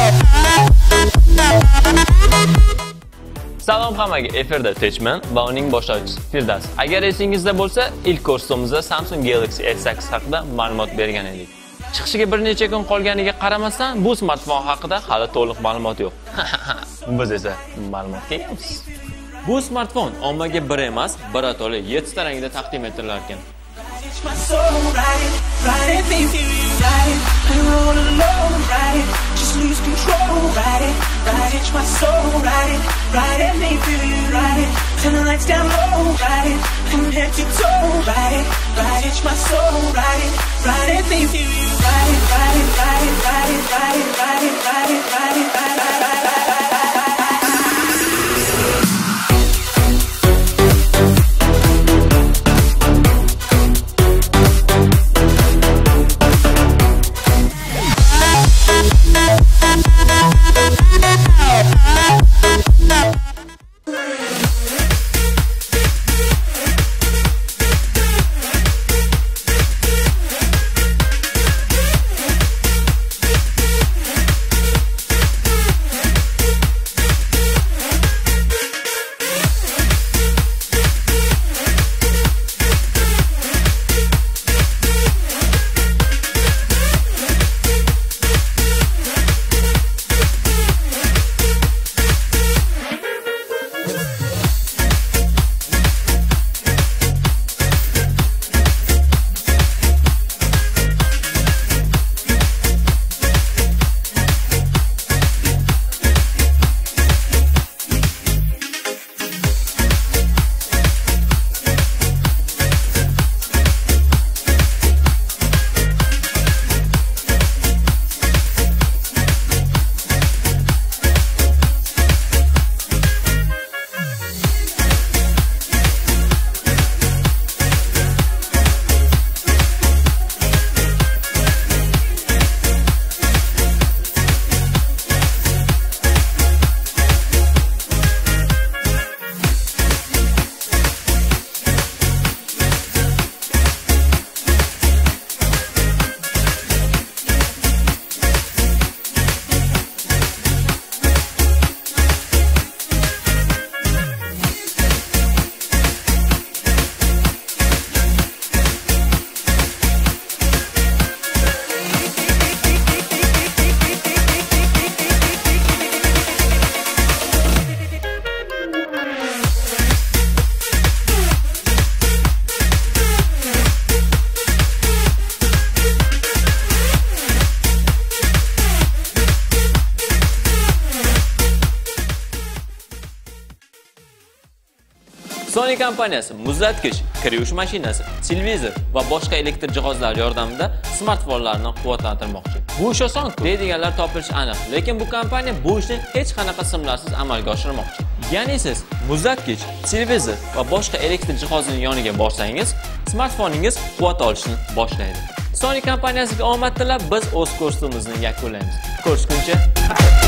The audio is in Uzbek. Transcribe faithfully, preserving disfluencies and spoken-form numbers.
Salom hammaga, efirda Techman va uning boshlovchisi Firdas. Agar esingizda bo'lsa, ilk kursimizda Samsung Galaxy S sakkiz haqida ma'lumot bergan edik. Chiqishiga bir necha kun qolganiga qaramasdan, bu smartfon haqida hali to'liq ma'lumot yo'q. Biz esa ma'lumotga egamiz. Bu smartfon ommaga bir emas, birato'la yettita rangda taqdim etilar ekan. My soul, ride it, ride it, baby, ride it, and roll alone, ride it, just lose control, ride it, ride it, my soul, ride it, ride it, baby, ride it, turn the lights down low, ride it, from head to toe, ride it, ride it, my soul, ride it, ride it, baby, ride it, ride it, ride it, ride it, ride it, ride it, ride it, ride it, ride it, ride it, ride it. Sony kompaniyasi muzlatgich, kir yuvish mashinasi, televizor va boshqa elektr jihozlar yordamida smartfonlarni quvvatlantirmoqchi. Bu ish oson deydiganlar topilishi aniq, lekin bu kompaniya bu ishni hech qanaqa simlarsiz amalga oshirmoqchi. Ya'ni siz muzlatgich, televizor va boshqa elektr jihozining yoniga borsangiz, smartfoningiz quvvat olishni boshlaydi. Sony kompaniyasiga omad tilab, biz o'z kursimizni yakunlaymiz. Ko'rishguncha